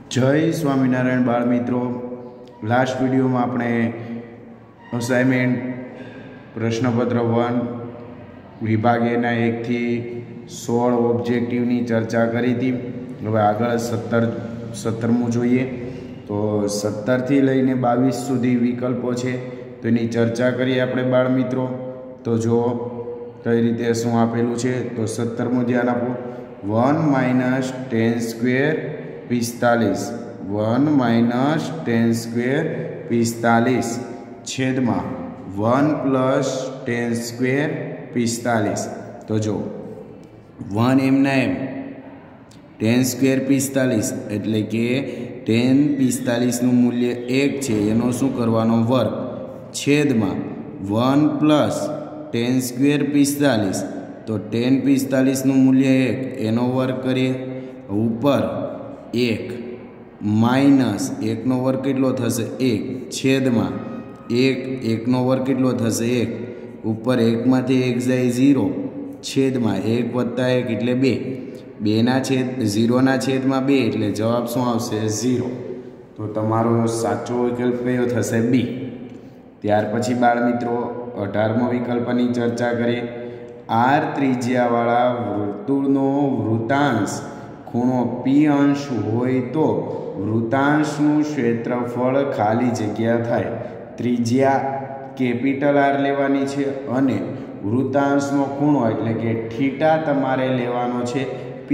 जय स्वामीनारायण बाळ मित्रों। Last video में अपने असाइनमेंट प्रश्नपत्र 1 विभाग एना 1 थी 16 ऑब्जेक्टिव की चर्चा करी थी। हवे आगळ 17मु जोईए तो 17 थी लईने 22 सुधी विकल्पों छे तो एनी चर्चा करिए आपणे बाळ मित्रों। तो जो कई रीते शुं आपेलुं छे तो 17मु ध्यान आपो। 1 - 10 स्क्वेर 45 1 - 10 स्क्वेर 45 छेद में 1 + 10 स्क्वेर 45। तो जो 1 एमना एम 10 स्क्वेर 45 एटले के 10 45 नु मूल्य 1 छे एनो शुं करवानो वर्ग छेद में 1 + 10 स्क्वेर 45 तो 10 45 नु मूल्य 1 एनो वर्ग करिए ऊपर 1 माइनस 1 नो वर्ग केटलो थशे 1 छेद में 1 नो वर्ग केटलो थशे 1 ऊपर 1 मांथी 1 जाए 0 छेद में 1 + 1 एटले 2 2 ना छेद 0 ना छेद में 2 एटले जवाब शुं आवशे 0। तो तमारो साचो विकल्प कयो थशे बी। त्यार पछी बाळ मित्रों 18मो विकल्पनी चर्चा करिए। आर त्रिज्यावाळा वर्तुळनो वृत्तांश खूणो P अंश होय तो वृत्तांशनु क्षेत्रफळ खाली जग्या थाय। त्रिज्या केपिटल आर लेवानी छे अने वृत्तांशनो खूणो एटले के थीटा तमारे लेवानो छे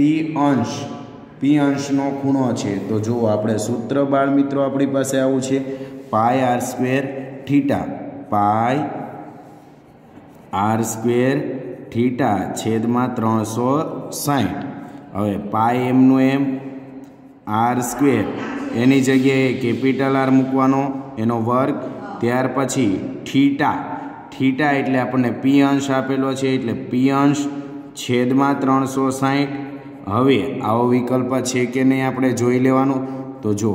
P अंशनो खूणो छे। तो जो आपणे सूत्र बाळ मित्रों आपणी पासे आवुं छे πr² थीटा πr² थीटा छेद में 360। हवे पाई एमनु एम r² एनी जग्याए केपिटल आर मूकवानो एनो वर्ग। त्यार पछी थीटा एटले आपणे P अंश आपेलो छे एटले P अंश छेद में 360। हवे आवो विकल्प छे के नहीं आपणे जोई लेवानो। तो जो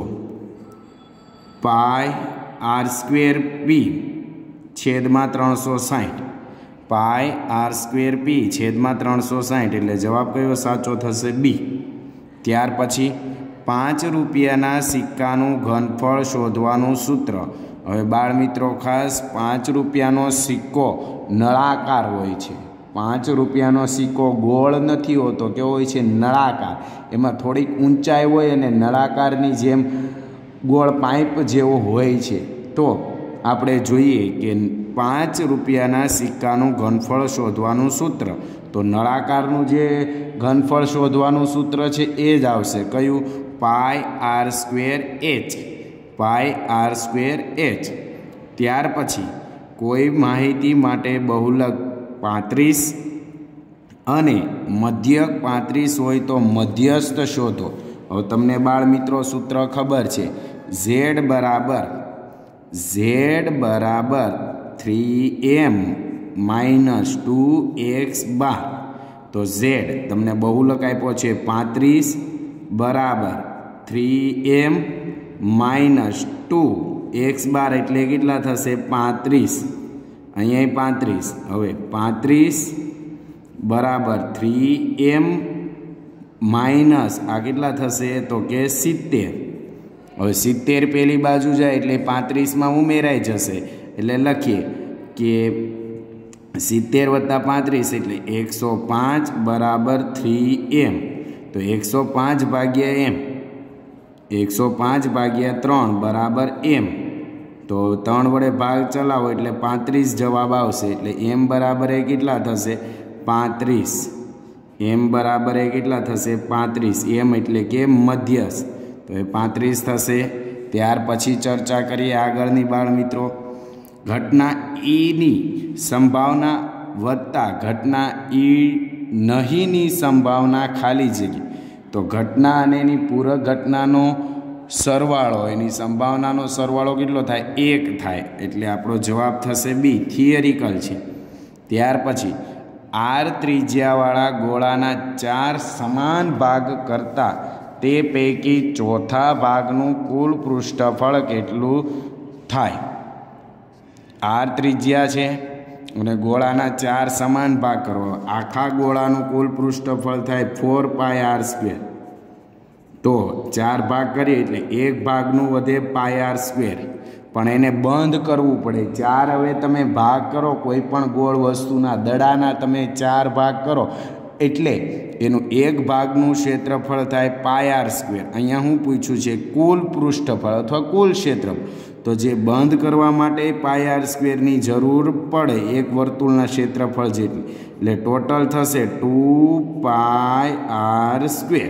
πr² P छेद में 360 πr² P छेद में 360 एटले जवाब कयो साचो थशे बी। त्यार पछी 5 રૂપિયાના સિક્કાનું ઘનફળ શોધવાનું सूत्र। હવે બાળ મિત્રો ખાસ 5 રૂપિયાનો સિક્કો નળાકાર હોય છે। 5 રૂપિયાનો સિક્કો ગોળ નથી હોતો, કેવો હોય છે? નળાકાર। એમાં થોડીક ઊંચાઈ હોય અને નળાકારની જેમ ગોળ પાઇપ જેવો હોય છે। તો આપણે જોઈએ કે 5 રૂપિયાના સિક્કાનું ઘનફળ શોધવાનું सूत्र। तो नळाकारનું જે ઘનફળ શોધવાનું सूत्र છે એ જ આવશે કયું? πr²h। ત્યાર પછી કોઈ માહિતી માટે બહુલક 35 અને મધ્યક 35 હોય તો મધ્યસ્થ શોધો। હવે તમને બાળ મિત્રો સૂત્ર ખબર છે z બરાબર 3m - 2x बार। तो z तमने बहुलक आप्यो छे 35 बराबर 3m - 2x बार एटले केटला थशे 35। अहींया 35। हवे 35 बराबर 3m माइनस आ केटला थशे तो के 70। हवे 70 पेली बाजू जाए एटले 35 में उमेराई जशे एटले लखीए के 70 + 35 एटले 105 बराबर 3m। तो 105 भाग्या m 105 भाग्या 3 बराबर m। तो 3 वडे भाग चलावो एटले 35 जवाब आवशे। एटले m बराबर ए केटला थशे 35। m बराबर ए केटला थशे 35। m एटले के मध्यस्थ। तो ए 35 थशे। त्यार पछी चर्चा करिए आगळनी बाळ मित्रों। घटना ई नी संभावना वत्ता घटना ई नहीं नी संभावना खाली जग्या। तो घटना अने एनी पूरक घटनानो सरवाळो एनी संभावनानो सरवाळो केटलो थाय 1 थाय एटले आपणो जवाब थशे बी। थियरिकल छे। त्यार पछी आर त्रिज्यावाळा गोळाना 4 समान भाग करता ते पैकी चौथा भागनुं कुल पृष्ठफळ केटલું थाय। आर त्रिज्या छे અને ગોળાના 4 સમાન ભાગ કરવા। આખા ગોળાનું કુલ પૃષ્ઠફળ થાય 4πr²। તો 4 ભાગ કરીએ એટલે 1 ભાગનું વધે πr², પણ એને બંધ કરવું પડે. 4 હવે તમે ભાગ કરો કોઈ પણ ગોળ વસ્તુના દડાના, તમે 4 ભાગ કરો એટલે એનું 1 ભાગનું ક્ષેત્રફળ થાય πr². અહીંયા હું પૂછ્યું છે કુલ પૃષ્ઠફળ અથવા કુલ ક્ષેત્રફળ, તો જે બંધ કરવા માટે πr² જરૂર પડે એક વર્તુળના ક્ષેત્રફળ જેટલી, એટલે ટોટલ થશે 2πr².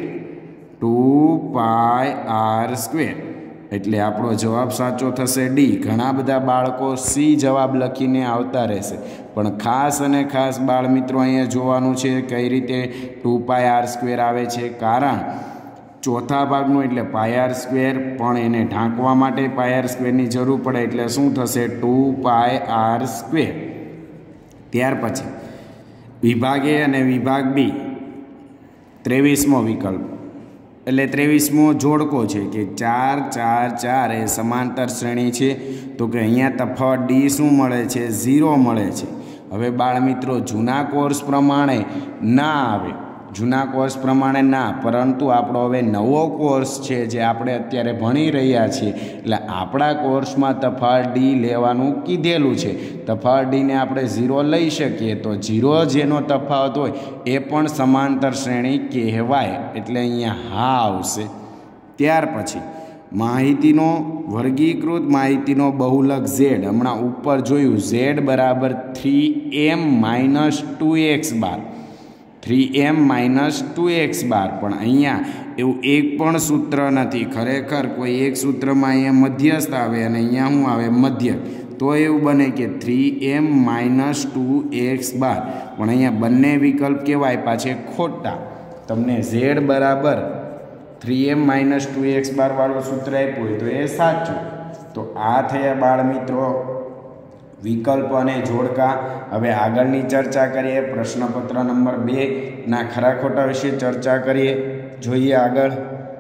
2πr², એટલે આપણો જવાબ સાચો થશે ડી. ઘણા બધા બાળકો સી જવાબ લખીને આવતા રહેશે, પણ ખાસ અને ખાસ બાળ મિત્રો અહીંયા જોવાનું છે કઈ રીતે 2πr² આવે છે. કારણ ચોથા ભાગનું એટલે πr², પણ એને ઢાંકવા માટે πr² જરૂર પડે એટલે શું થશે 2πr². ત્યાર પછી વિભાગ એ અને વિભાગ બી 23મો વિકલ્પ, એટલે 23મો જોડકો છે કે 4 4 4 એ સમાંતર શ્રેણી છે. તો કે અહીંયા તફાવત ડી શું મળે છે? 0 મળે છે. હવે બાળ મિત્રો જૂના કોર્સ પ્રમાણે ના આવે, જૂના કોર્સ પ્રમાણે ના, પરંતુ આપણો હવે નવો કોર્સ છે જે આપણે અત્યારે ભણી રહ્યા છીએ, એટલે આપણા કોર્સમાં તફાવત ડી લેવાનું કીધેલું છે. તફાવત ડીને આપણે 0 લઈ શકીએ, તો 0 જેનો તફાવત હોય એ પણ સમાંતર શ્રેણી કહેવાય, એટલે અહીંયા હા આવશે. ત્યાર પછી માહિતીનો વર્ગીકૃત માહિતીનો બહુલક z, હમણાં ઉપર જોયું z બરાબર 3m - 2x બાર, 3m - 2x બાર, પણ અહીંયા એવું એક પણ સૂત્ર નથી. ખરેખર કોઈ એક સૂત્રમાં અહીંયા મધ્યસ્થ આવે અને અહીંયા શું આવે? મધ્ય. તો એવું બને કે 3m - 2x બાર, પણ અહીંયા બંને વિકલ્પ કહેવાય પાછે ખોટા. તમને z બરાબર 3m - 2x બાર વાળો સૂત્ર આપ્યું હોય તો એ સાચું. તો આ થયા બાળ મિત્રો વિકલ્પ અને જોડકા. હવે આગળની ચર્ચા કરીએ. પ્રશ્નપત્ર નંબર 2 ના ખરા ખોટા વિશે ચર્ચા કરીએ. જોઈએ આગળ.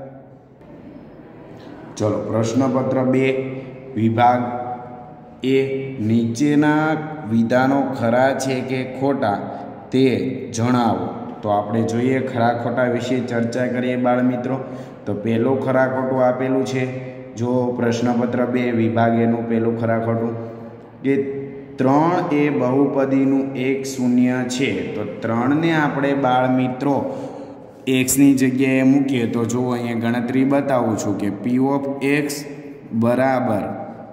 ચલો, પ્રશ્નપત્ર 2 વિભાગ એ, નીચેના વિધાનો ખરા છે કે ખોટા તે જણાવો. તો આપણે જોઈએ ખરા ખોટા વિશે ચર્ચા કરીએ બાળ મિત્રો. તો પહેલું ખરા ખોટું આપેલું છે, જો પ્રશ્નપત્ર 2 વિભાગ એનું પહેલું ખરા ખોટું કે 3 એ બહુપદીનું એક શૂન્ય છે. તો 3ને આપણે બાળ મિત્રો એક્સની જગ્યાએ મૂકીએ તો જો અહીંયા ગણતરી બતાવું છું કે p ઓફ x બરાબર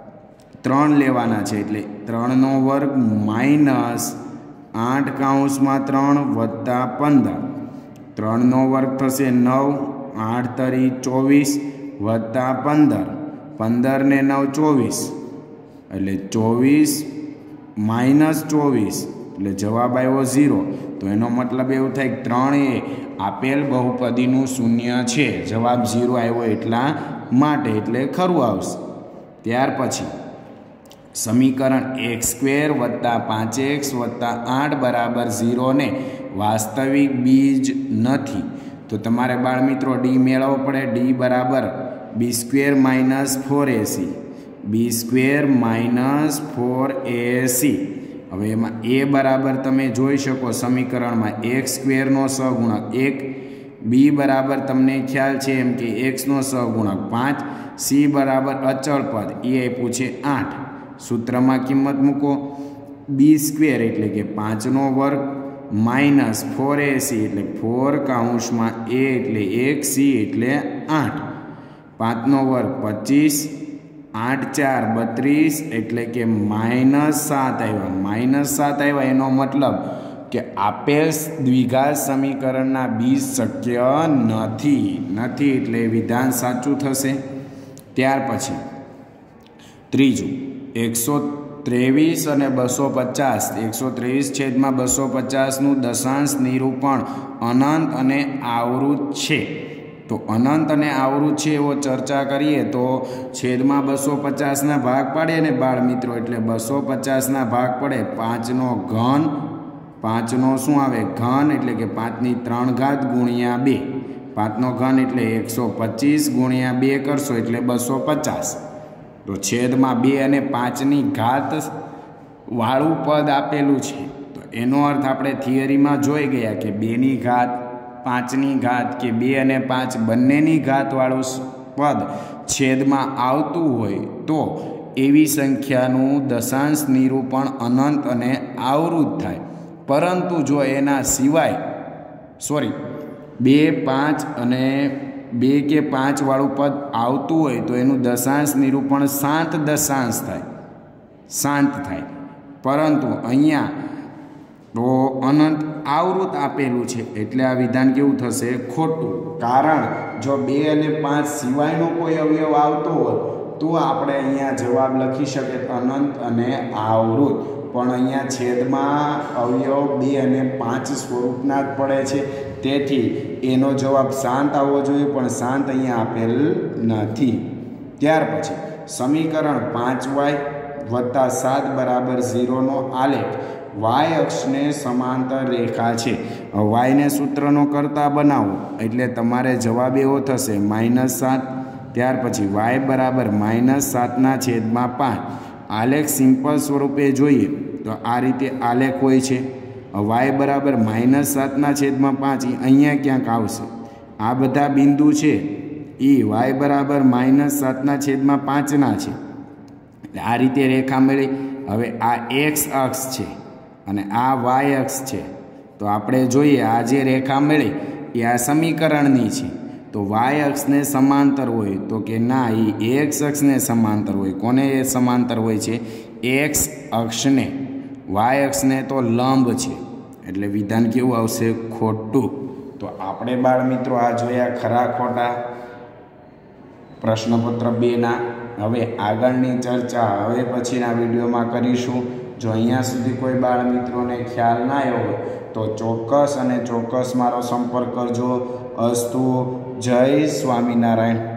3 લેવાના છે, એટલે 3નો વર્ગ માઇનસ 8 કૌંસમાં 3 વત્તા 15, 3નો વર્ગ થશે 9, 8 તરી 24 વત્તા 15, 15 ને 9 24, એટલે 24 માઇનસ 24, એટલે જવાબ આવ્યો 0. તો એનો મતલબ એવું થાય કે 3 એ આપેલ બહુપદીનું શૂન્ય છે. જવાબ 0 આવ્યો એટલા માટે, એટલે ખરું આવશે. ત્યાર પછી સમીકરણ x² વત્તા 5x વત્તા 8 બરાબર 0 ને વાસ્તવિક બીજ નથી. તો તમારે બાળ મિત્રો ડી મેળવવો પડે. ડી બરાબર b² - 4ac, b² - 4ac. હવે એમાં a બરાબર તમે જોઈ શકો સમીકરણમાં x² નો સહગુણક 1, b બરાબર તમને ખ્યાલ છે એમ કે x નો સહગુણક 5, c બરાબર અચળ પદ એ આપ્યું છે 8. સૂત્રમાં કિંમત મૂકો. b² એટલે કે 5નો વર્ગ માઇનસ 4ac એટલે 4 કૌંસમાં a એટલે 1, c એટલે 8, 5નો વર્ગ 25, 8 4 32 એટલે કે -7 આવ્યા. -7 આવ્યા એનો મતલબ કે આપેલ દ્વિઘાત સમીકરણના બીજ શક્ય નથી, એટલે વિધાન સાચું થશે. ત્યાર પછી ત્રીજું 123 અને 250, 123/250નું દશાંશ નિરૂપણ અનંત અને આવૃત છે. તો અનંત અને આવૃત છે એવો ચર્ચા કરીએ તો છેદમાં 250ના ભાગ પાડે ને બાળ મિત્રો, એટલે 250ના ભાગ પડે 5નો ઘન, 5નો શું આવે? ઘન, એટલે કે 5ની 3 ઘાત ગુણ્યા 2, 5નો ઘન એટલે 125 ગુણ્યા 2 કરશો એટલે 250. તો છેદમાં 2 અને 5ની ઘાત વાળું પદ આપેલું છે. તો એનો અર્થ આપણે થિયરીમાં જોઈ ગયા કે 2ની ઘાત 5ની ઘાત કે 2 અને 5 બંનેની ઘાતવાળું પદ છેદમાં આવતું હોય તો એવી સંખ્યાનું દશાંશ નિરૂપણ અનંત અને આવૃત થાય. પરંતુ જો એના સિવાય 2, 5 અને 2 કે 5 વાળું પદ આવતું હોય તો એનું દશાંશ નિરૂપણ શાંત દશાંશ થાય. પરંતુ અહીંયા તો અનંત આવૃત આપેલું છે એટલે આ વિધાન કેવું થશે? ખોટું. કારણ જો 2 અને 5 સિવાયનો કોઈ અવયવ આવતો હોય તો આપણે અહીંયા જવાબ લખી શકીએ અનંત અને આવૃત. પણ અહીંયા છેદમાં અવયવ 2 અને 5 સ્વરૂપના જ પડે છે, તેથી એનો જવાબ શાંત આવવો જોઈએ, પણ શાંત અહીંયા આપેલ નથી. ત્યાર પછી સમીકરણ 5y + 7 = 0નો આલેખ y અક્ષને સમાંતર રેખા છે. વાયને સૂત્રનો કરતા બનાવો એટલે તમારે જવાબ એવો થશે -7. ત્યાર પછી y = -7/5. આલેખ સિમ્પલ સ્વરૂપે જોઈએ તો આ રીતે આલેખ હોય છે. y = -7/5 અહીંયા ક્યાંક આવશે. આ બધા બિંદુ છે એ y = -7/5ના છે. એટલે આ રીતે રેખા મળી. હવે આ x અક્ષ છે અને આ y અક્ષ છે. તો આપણે જોઈએ આ જે રેખા મળી એ આ સમીકરણની છે. તો y અક્ષને સમાંતર હોય તો કે ના, એ x અક્ષને સમાંતર હોય. કોને એ સમાંતર હોય છે? x અક્ષને. y અક્ષને તો લંબ છે એટલે વિધાન કેવું આવશે? ખોટું. તો આપણે બાળ મિત્રો આ જોયા ખરા ખોટા પ્રશ્નપત્ર 2ના. હવે આગળની ચર્ચા હવે પછીના વિડીયોમાં કરીશું. જો અહીંયા સુધી કોઈ બાળ મિત્રોને ખ્યાલ ના આવ્યો હોય તો ચોક્કસ મારો સંપર્ક કરજો. અસ્તુ. જય સ્વામિનારાયણ.